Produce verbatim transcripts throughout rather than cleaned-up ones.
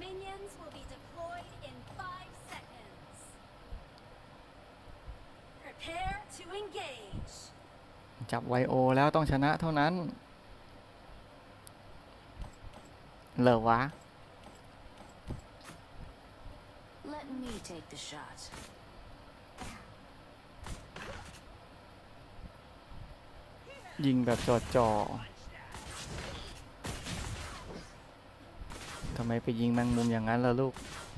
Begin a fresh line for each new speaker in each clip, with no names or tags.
Minions will be deployed in five seconds. Prepare to engage.
จับไวโอแล้วต้องชนะเท่านั้นเหรอวะ
Let me take the shot.
ยิงแบบจ่อๆทำไมไปยิงแมงมุมอย่างนั้นล่ะลูก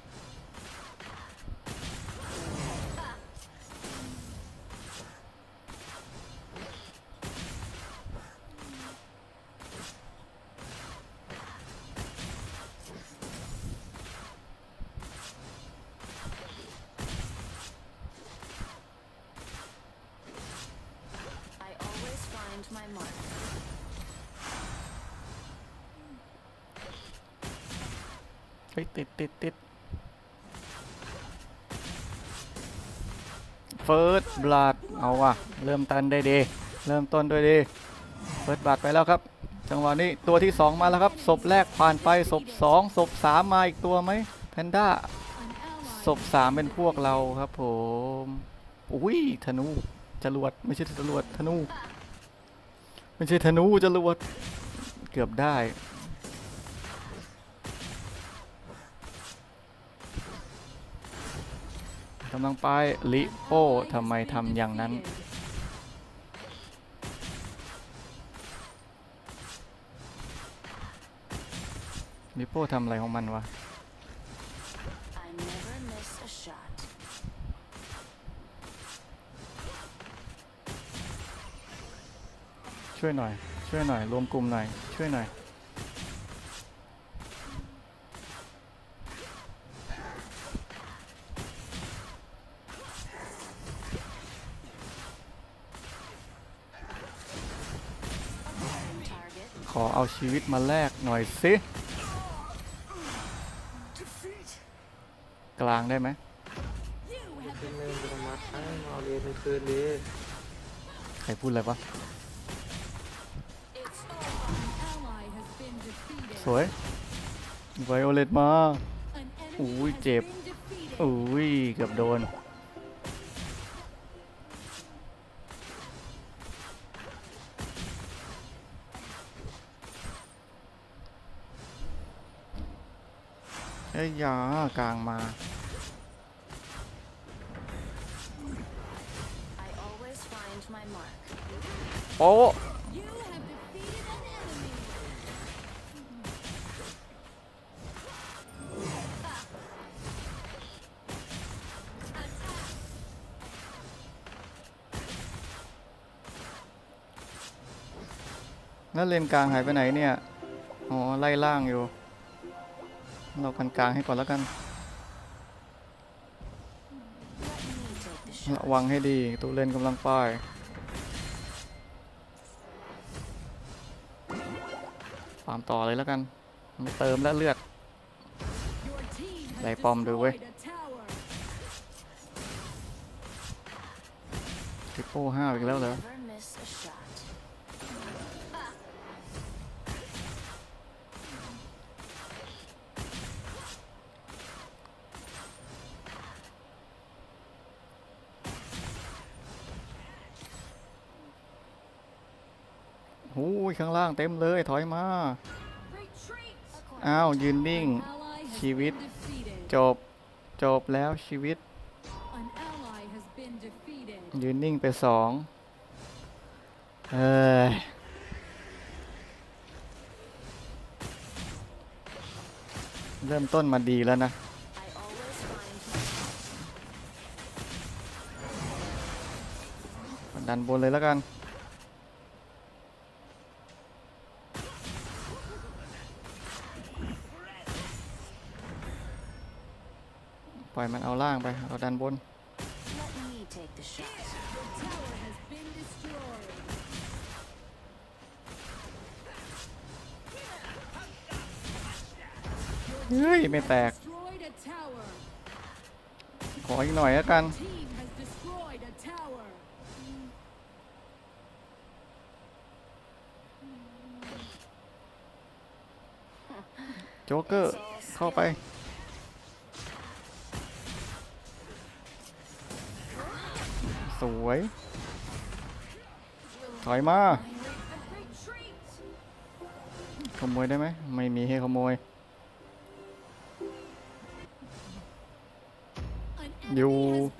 เฮ้ยติดติดติดเฟิร์สบลัดเอาว่ะเริ่มตันได้ดีเริ่มต้นด้วยดีเฟิร์สบลัดไปแล้วครับจังหวะนี้ตัวที่สองมาแล้วครับศพแรกผ่านไปศพสองศพสามมาอีกตัวไหมแพนด้าศพสามเป็นพวกเราครับผมอุ้ยธนูจรวดไม่ใช่จรวดธนูไม่ใช่ธนูจรวดเกือบได้กำลังไปลิโป้ทำไมทำอย่างนั้นลิโป้ทำอะไรของมันวะช่วยหน่อยช่วยหน่อยรวมกลุ่มหน่อยช่วยหน่อยขอเอาชีวิตมาแลกหน่อยสิกลางได้ไหมใครพูดอะไรวะสวยไวโอเลตมาอุ้ยเจ็บอุ้ยเกือบโดนเอ้ยยากลางมาโป๊ะแล้วเลนกลางหายไปไหนเนี่ยอ๋อไล่ล่างอยู่เรากันกลางให้ก่อนแล้วกันระวังให้ดีตัวเล่นกำลังป้ายฟาร์มต่อเลยแล้วกันไม่เติมแล้วเลือดได้ปอมดูเว้ยทริปโป้ห้าอีกแล้วเหรอโอ้ยข้างล่างเต็มเลยถอยมาอ้าวยืนนิ่งชีวิตจบจบแล้วชีวิตยืนนิ่งไปสองเอ้ยเริ่มต้นมาดีแล้วนะดันบนเลยแล้วกันปล่อยมันเอาล่างไปเอาดันบนเฮ้ยไม่แตกขออีกหน่อยแล้วกันโจ๊กเกอร์เข้าไปสวยถอยมาขโมยได้ไหมไม่มีให้ขโมยอยู่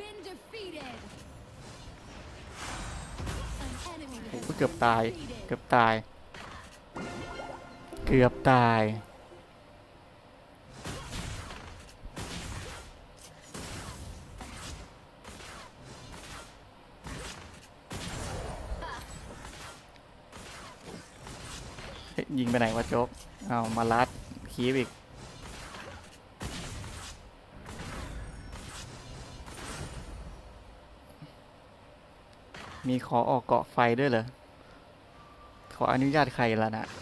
เกือบตายเกือบตายเกือบตายยิงไปไหนวะโจ๊กเอามาลัดคีบอีกมีขอออกเกาะไฟด้วยเหรอขออนุญาตใครล่ะนะ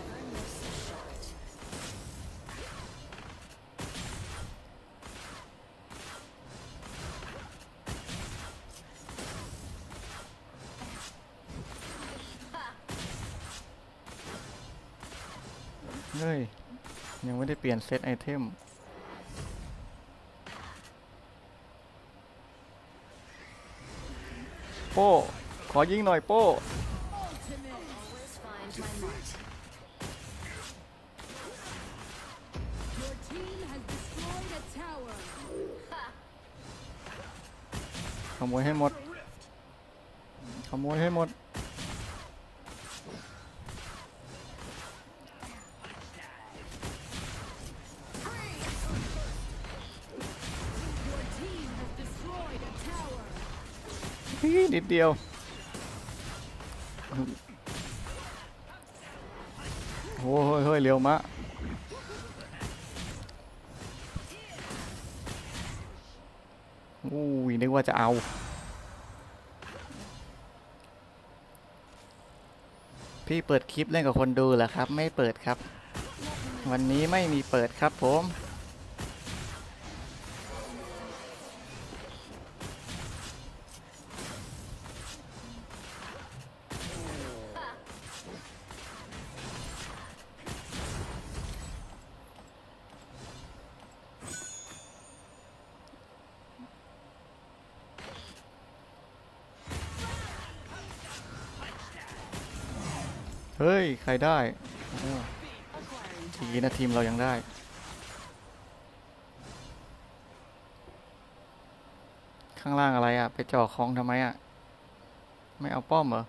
เฮ้ยยังไม่ได้เปลี่ยนเซตไอเทมโป้ขอยิงหน่อยโป้ขโมยให้หมดขโมยให้หมดนิดเดียวโอ้ยเฮ้ยเร็วมะอู้ยนึกว่าจะเอาพี่เปิดคลิปเล่นกับคนดูเหรอครับไม่เปิดครับวันนี้ไม่มีเปิดครับผมเฮ้ยใครได้ทีนะทีมเรายังได้ข้างล่างอะไรอ่ะไปจ่อคลองทำไมอ่ะไม่เอาป้อมเหรอ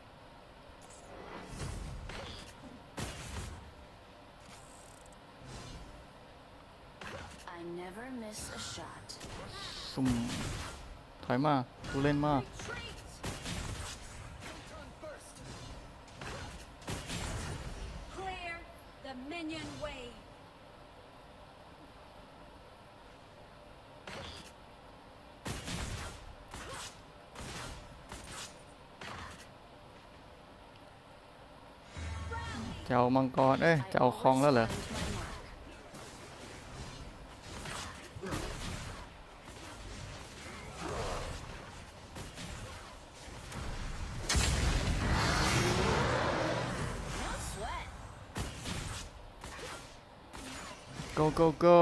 สุ่มถอยมากูเล่นมาก
Minion wave.
เจ้ามังกรเอ้ยเจ้าคลองแล้วเหรอgo go go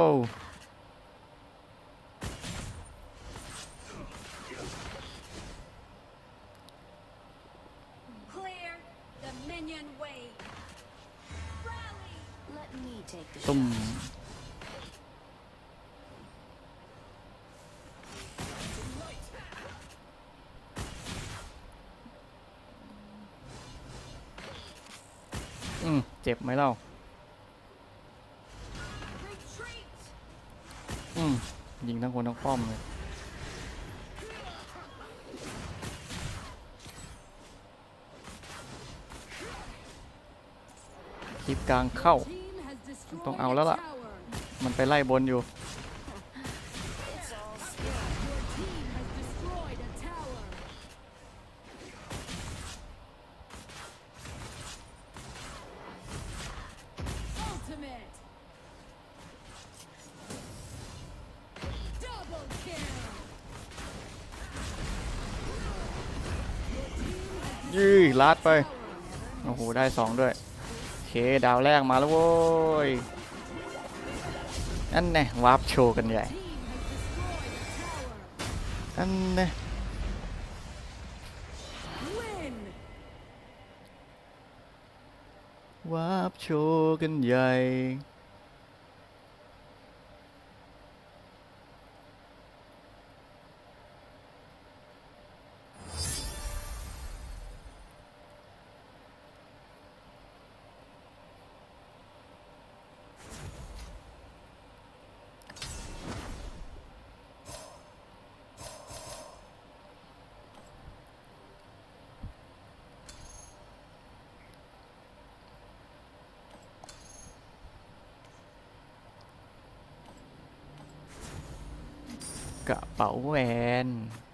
Clear the minion wave. Rally. Let me take the
ตุ่มอืมเจ็บไหมเล่าอืมยิงทั้งคนทั้งป้อมเลยคลิปกลางเข้าต้องเอาแล้วล่ะมันไปไล่บนอยู่ยี่ลาดไปโอ้โหได้สองด้วยโอเคดาวแรกมาแล้วโว้ยนั่นแน่วาร์ปโชว์กันใหญ่นั่นแน่วาร์ปโชว์กันใหญ่กระเป๋าแหวน